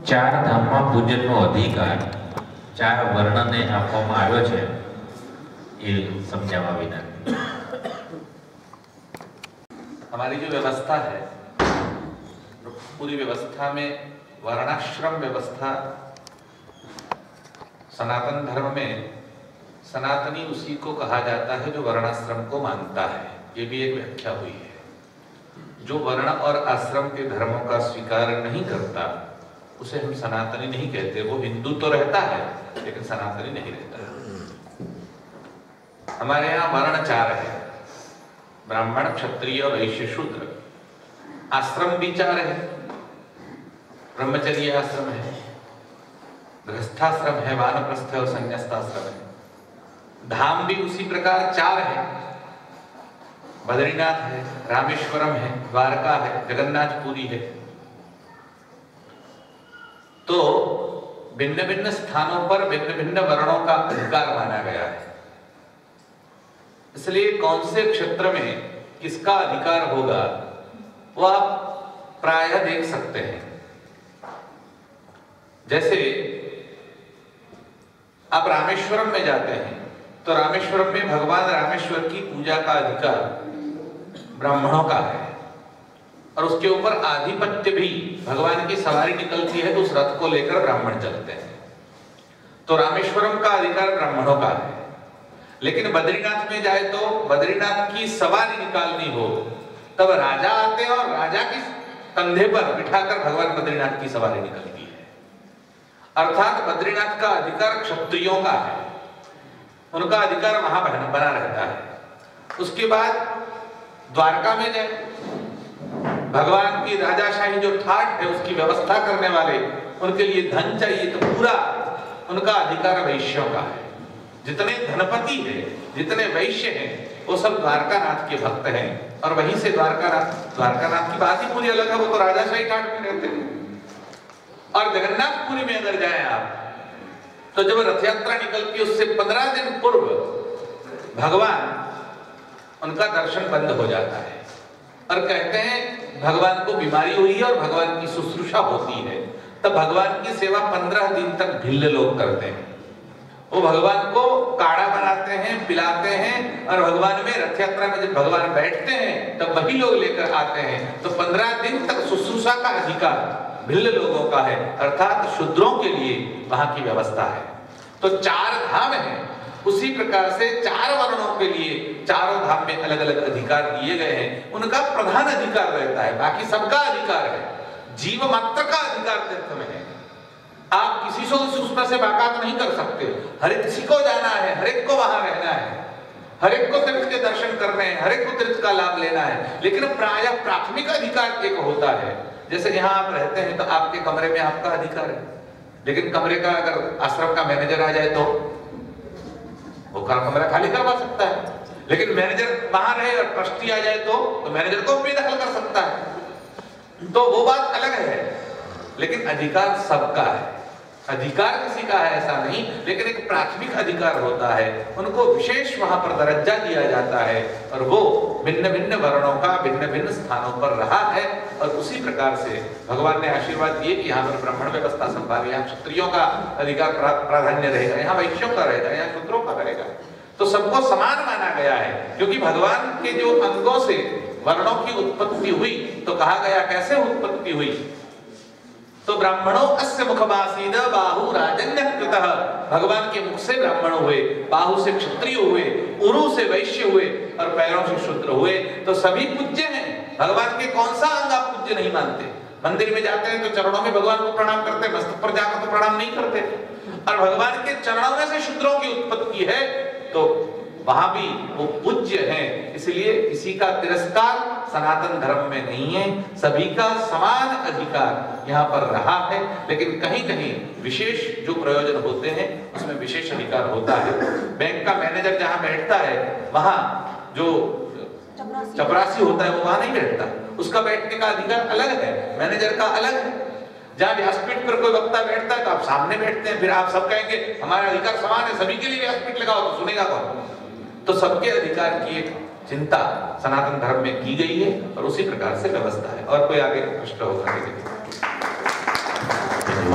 ચાર ધામમાં પૂજનનો અધિકાર ચાર વર્ણને આપવામાં આવ્યો છે એ સમજાવવા વિનંતી। हमारी जो व्यवस्था है, पूरी व्यवस्था में वर्णाश्रम व्यवस्था, सनातन धर्म में सनातनी उसी को कहा जाता है जो वर्णाश्रम को मानता है। ये भी एक व्याख्या हुई है। जो वर्ण और आश्रम के धर्मों का स्वीकार नहीं करता उसे हम सनातनी नहीं कहते। वो हिंदू तो रहता है लेकिन सनातनी नहीं रहता। हमारे यहाँ वर्ण चार है, ब्राह्मण, क्षत्रिय, वैश्य, शूद्र। आश्रम भी चार है, ब्रह्मचर्य आश्रम है, गृहस्थाश्रम है, वानप्रस्थ और संन्यास्ताश्रम है। धाम भी उसी प्रकार चार है, बद्रीनाथ है, रामेश्वरम है, द्वारका है, जगन्नाथपुरी है। तो भिन्न भिन्न स्थानों पर भिन्न भिन्न वर्णों का अधिकार माना गया है। इसलिए कौन से क्षेत्र में किसका अधिकार होगा वो आप प्रायः देख सकते हैं। जैसे आप रामेश्वरम में जाते हैं तो रामेश्वरम में भगवान रामेश्वर की पूजा का अधिकार ब्राह्मणों का है और उसके ऊपर आधिपत्य भी, भगवान की सवारी निकलती है तो उस रथ को लेकर ब्राह्मण चलते हैं। तो रामेश्वरम का अधिकार ब्राह्मणों का है। लेकिन बद्रीनाथ में जाए तो बद्रीनाथ की सवारी निकालनी हो तब राजा आते हैं और राजा की कंधे पर बिठाकर भगवान बद्रीनाथ की सवारी निकलती है। अर्थात बद्रीनाथ का अधिकार क्षत्रियों का है, उनका अधिकार वहां बना रहता है। उसके बाद द्वारका में जाए, भगवान की राजाशाही जो ठाट है उसकी व्यवस्था करने वाले, उनके लिए धन चाहिए तो पूरा उनका अधिकार वैश्यों का है। जितने धनपति हैं, जितने वैश्य हैं, वो सब द्वारकानाथ के भक्त हैं। और वहीं से द्वारकानाथ की बात ही पूरी अलग है, वो तो राजाशाही ठाट में रहते हैं। और जगन्नाथपुरी में अगर जाए आप तो जब रथ यात्रा निकलती है उससे 15 दिन पूर्व भगवान, उनका दर्शन बंद हो जाता है और कहते हैं भगवान को बीमारी हुई है और भगवान की शुश्रूषा होती है। तब भगवान की सेवा 15 दिन तक भिल्ल लोग करते हैं। वो भगवान को काढ़ा बनाते हैं, पिलाते हैं और भगवान में रथ यात्रा में जब भगवान बैठते हैं तब वही लोग लेकर आते हैं। तो 15 दिन तक शुश्रूषा का अधिकार भिल्ल लोगों का है, अर्थात शूद्रों के लिए वहां की व्यवस्था है। तो चार धाम है, उसी प्रकार से चार वर्णों के लिए चारों धाम में अलग अलग अधिकार दिए गए हैं। उनका प्रधान अधिकार रहता है, बाकी सबका अधिकार है। जीव मात्र का अधिकार तीर्थ में है। आप किसी से उसमें से बाकात नहीं कर सकते। हर किसी को जाना है, हर एक को वहां रहना है, हर एक को तीर्थ के दर्शन करने हैं, हर एक को तीर्थ का लाभ लेना है। लेकिन प्रायः प्राथमिक अधिकार एक होता है। जैसे यहाँ आप रहते हैं तो आपके कमरे में आपका अधिकार है, लेकिन कमरे का अगर आश्रम का मैनेजर आ जाए तो वो कमरा खाली करवा सकता है। लेकिन मैनेजर वहां रहे और ट्रस्टी आ जाए तो मैनेजर को भी दखल कर सकता है। तो वो बात अलग है, लेकिन अधिकार सबका है। अधिकार किसी का है ऐसा नहीं, लेकिन एक प्राथमिक अधिकार होता है। उनको विशेष वहां पर दर्जा दिया जाता है और वो भिन्न भिन्न वर्णों का भिन्न भिन्न स्थानों पर रहा है। और उसी प्रकार से भगवान ने आशीर्वाद दिए कि यहाँ पर ब्राह्मण व्यवस्था संभाली, यहाँ क्षत्रियों का अधिकार प्राधान्य रहेगा, यहाँ वैश्यों का रहेगा, यहाँ शूद्रों का रहेगा। तो सबको समान माना गया है, क्योंकि भगवान के जो अंगों से वर्णों की उत्पत्ति हुई तो कहा गया कैसे उत्पत्ति हुई। तो ब्राह्मणों अस्य मुखमासीद बाहु राजन्यकृतः, भगवान के मुख से ब्राह्मण हुए, बाहु से क्षत्रिय हुए, उरु से वैश्य हुए और पैरों से शूद्र हुए। तो सभी पूज्य हैं। भगवान के कौन सा अंग आप पूज्य नहीं मानते? मंदिर में जाते हैं तो चरणों में भगवान को प्रणाम करते हैं, मस्तक पर जाकर तो प्रणाम नहीं करते। और भगवान के चरणों में से शूद्रों की उत्पत्ति है तो वहां भी वो पूज्य हैं। इसलिए किसी का तिरस्कार सनातन धर्म में नहीं है, सभी का समान अधिकार यहाँ पर रहा है। लेकिन कहीं कहीं विशेष जो प्रयोजन होते हैं उसमें विशेष अधिकार होता है। बैंक का मैनेजर जहाँ बैठता है वहां जो चपरासी होता है वो वहां नहीं बैठता, उसका बैठने का अधिकार अलग है, मैनेजर का अलग है। जहाँ व्यासपीठ पर कोई वक्ता बैठता है तो आप सामने बैठते हैं, फिर आप सब कहेंगे हमारा अधिकार समान है, सभी के लिए व्यासपीठ लगाओ, तो सुनेगा कौन? तो सबके अधिकार की एक चिंता सनातन धर्म में की गई है और उसी प्रकार से व्यवस्था है। और कोई आगे प्रश्न होगा?